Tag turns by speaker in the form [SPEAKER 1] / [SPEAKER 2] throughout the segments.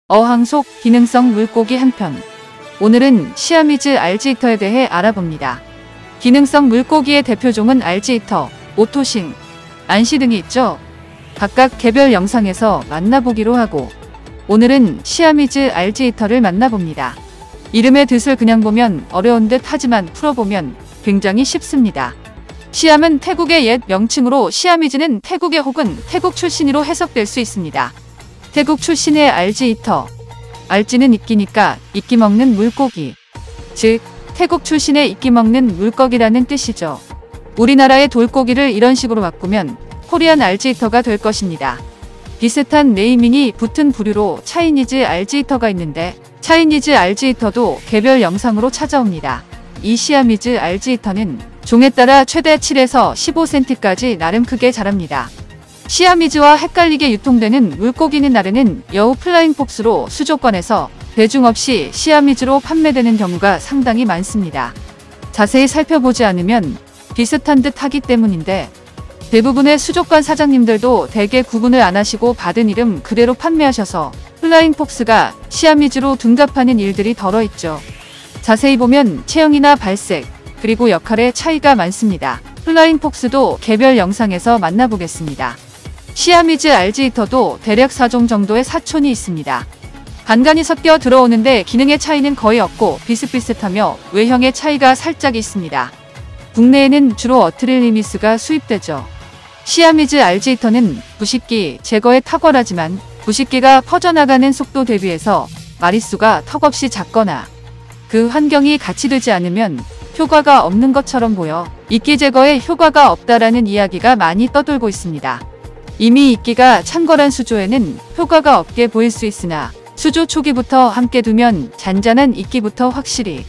[SPEAKER 1] 어항 속 기능성 물고기 한편. 오늘은 시아미즈 알지히터에 대해 알아봅니다. 기능성 물고기의 대표종은 알지히터, 오토싱, 안시 등이 있죠. 각각 개별 영상에서 만나보기로 하고, 오늘은 시아미즈 알지히터를 만나봅니다. 이름의 뜻을 그냥 보면 어려운 듯 하지만 풀어보면 굉장히 쉽습니다. 시암은 태국의 옛 명칭으로 시아미즈는 태국의 혹은 태국 출신으로 해석될 수 있습니다. 태국 출신의 알지히터, 알지는 이끼니까 이끼 먹는 물고기, 즉 태국 출신의 이끼 먹는 물고기라는 뜻이죠. 우리나라의 돌고기를 이런 식으로 바꾸면 코리안 알지히터가 될 것입니다. 비슷한 네이밍이 붙은 부류로 차이니즈 알지히터가 있는데 차이니즈 알지히터도 개별 영상으로 찾아옵니다. 이 시아미즈 알지히터는 종에 따라 최대 7에서 15cm까지 나름 크게 자랍니다. 시아미즈와 헷갈리게 유통되는 물고기는 나르는 여우 플라잉폭스로 수조권에서 배중 없이 시아미즈로 판매되는 경우가 상당히 많습니다. 자세히 살펴보지 않으면 비슷한 듯 하기 때문인데 대부분의 수족관 사장님들도 대개 구분을 안 하시고 받은 이름 그대로 판매하셔서 플라잉폭스가 시아미즈로 둔갑하는 일들이 덜어 있죠. 자세히 보면 체형이나 발색, 그리고 역할의 차이가 많습니다. 플라잉폭스도 개별 영상에서 만나보겠습니다. 시아미즈 알지히터도 대략 4종 정도의 사촌이 있습니다. 간간히 섞여 들어오는데 기능의 차이는 거의 없고 비슷비슷하며 외형의 차이가 살짝 있습니다. 국내에는 주로 어트릴리미스가 수입되죠. 시아미즈 알지히터는 부식기 제거에 탁월하지만 부식기가 퍼져나가는 속도 대비해서 마리수가 턱없이 작거나 그 환경이 같이 되지 않으면 효과가 없는 것처럼 보여 이끼 제거에 효과가 없다라는 이야기가 많이 떠돌고 있습니다. 이미 이끼가 찬 거란 수조에는 효과가 없게 보일 수 있으나 수조 초기부터 함께 두면 잔잔한 이끼부터 확실히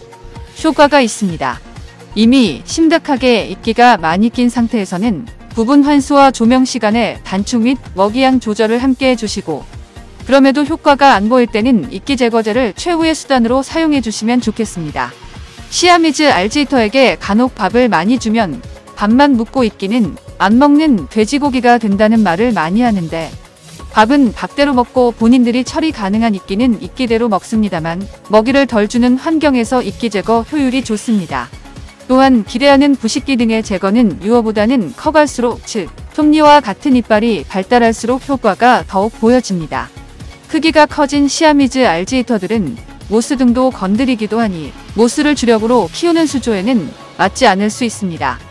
[SPEAKER 1] 효과가 있습니다. 이미 심각하게 이끼가 많이 낀 상태에서는 부분 환수와 조명 시간의 단축 및 먹이양 조절을 함께 해주시고 그럼에도 효과가 안 보일 때는 이끼 제거제를 최후의 수단으로 사용해 주시면 좋겠습니다. 시아미즈 알지히터에게 간혹 밥을 많이 주면 밥만 묻고 이끼는 안 먹는 돼지고기가 된다는 말을 많이 하는데 밥은 밥대로 먹고 본인들이 처리 가능한 이끼는 이끼대로 먹습니다만 먹이를 덜 주는 환경에서 이끼 제거 효율이 좋습니다. 또한 기대하는 부식기 등의 제거는 유어보다는 커갈수록 즉 톱니와 같은 이빨이 발달할수록 효과가 더욱 보여집니다. 크기가 커진 시아미즈 알지히터들은 모스 등도 건드리기도 하니 모스를 주력으로 키우는 수조에는 맞지 않을 수 있습니다.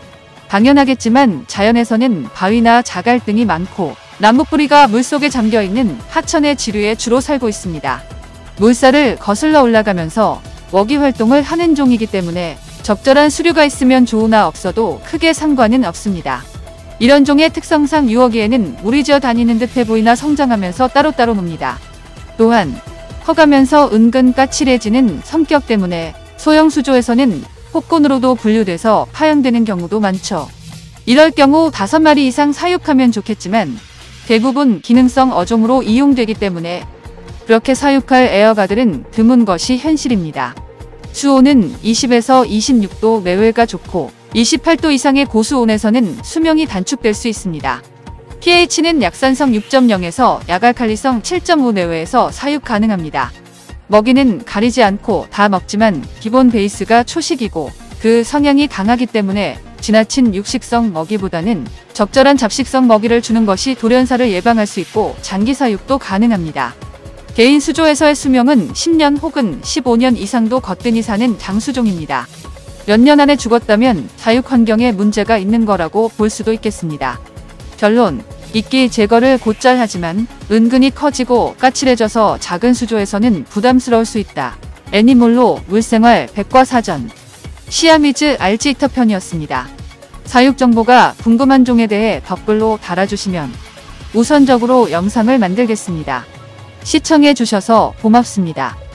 [SPEAKER 1] 당연하겠지만 자연에서는 바위나 자갈 등이 많고 나뭇뿌리가 물속에 잠겨있는 하천의 지류에 주로 살고 있습니다. 물살을 거슬러 올라가면서 먹이 활동을 하는 종이기 때문에 적절한 수류가 있으면 좋으나 없어도 크게 상관은 없습니다. 이런 종의 특성상 유어기에는 물이 지어 다니는 듯해 보이나 성장하면서 따로따로 놉니다. 또한 커가면서 은근 까칠해지는 성격 때문에 소형 수조에서는 폭곤으로도 분류돼서 파양되는 경우도 많죠. 이럴 경우 5마리 이상 사육하면 좋겠지만 대부분 기능성 어종으로 이용되기 때문에 그렇게 사육할 애어가들은 드문 것이 현실입니다. 수온은 20에서 26도 내외가 좋고 28도 이상의 고수온에서는 수명이 단축될 수 있습니다. pH는 약산성 6.0에서 약알칼리성 7.5 내외에서 사육 가능합니다. 먹이는 가리지 않고 다 먹지만 기본 베이스가 초식이고 그 성향이 강하기 때문에 지나친 육식성 먹이보다는 적절한 잡식성 먹이를 주는 것이 돌연사를 예방할 수 있고 장기 사육도 가능합니다. 개인 수조에서의 수명은 10년 혹은 15년 이상도 거뜬히 사는 장수종입니다. 몇 년 안에 죽었다면 사육 환경에 문제가 있는 거라고 볼 수도 있겠습니다. 결론, 이끼 제거를 곧잘 하지만 은근히 커지고 까칠해져서 작은 수조에서는 부담스러울 수 있다. 애니몰로 물생활 백과사전 시아미즈 알지히터 편이었습니다. 사육 정보가 궁금한 종에 대해 댓글로 달아주시면 우선적으로 영상을 만들겠습니다. 시청해 주셔서 고맙습니다.